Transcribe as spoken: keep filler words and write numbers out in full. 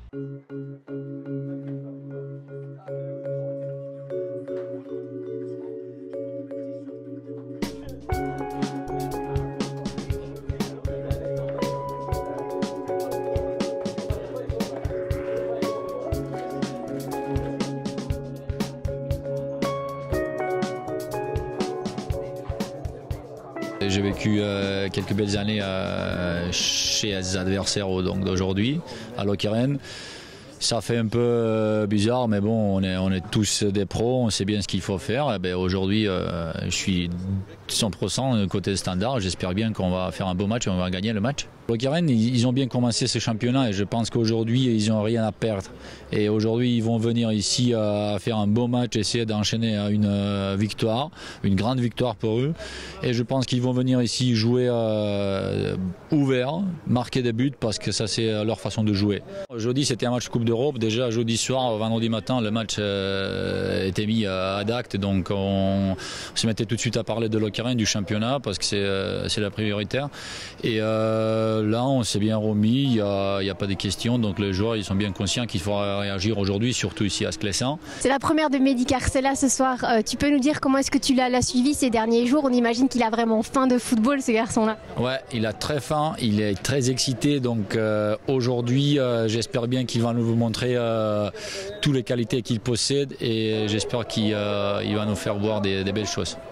J'ai vécu euh, quelques belles années euh, chez les adversaires d'aujourd'hui, à Lokeren. Ça fait un peu euh, bizarre, mais bon, on est, on est tous des pros, on sait bien ce qu'il faut faire. Ben, aujourd'hui, euh, je suis cent pour cent côté standard. J'espère bien qu'on va faire un beau match et on va gagner le match. Lokeren, ils ont bien commencé ce championnat et je pense qu'aujourd'hui, ils n'ont rien à perdre. Et aujourd'hui, ils vont venir ici à faire un beau match, essayer d'enchaîner une victoire, une grande victoire pour eux. Et je pense qu'ils vont venir ici jouer euh, ouvert, marquer des buts parce que ça, c'est leur façon de jouer. Jeudi, c'était un match Coupe d'Europe. Déjà, jeudi soir, vendredi matin, le match euh, était mis à d'acte. Donc, on, on se mettait tout de suite à parler de Lokeren, du championnat, parce que c'est euh, la prioritaire. Et euh, là, on s'est bien remis. Il n'y a, a pas de questions. Donc, les joueurs, ils sont bien conscients qu'il faut réagir aujourd'hui, surtout ici à Sclessin. C'est la première de Mehdi Carcella ce soir. Euh, tu peux nous dire comment est-ce que tu l'as suivi ces derniers jours? On imagine qu'il a vraiment faim de football, ce garçon-là. Ouais, il a très faim. Il est très excité. Donc, euh, aujourd'hui, euh, j'espère bien qu'il va nous montrer euh, toutes les qualités qu'il possède et j'espère qu'il euh, va nous faire voir des, des belles choses.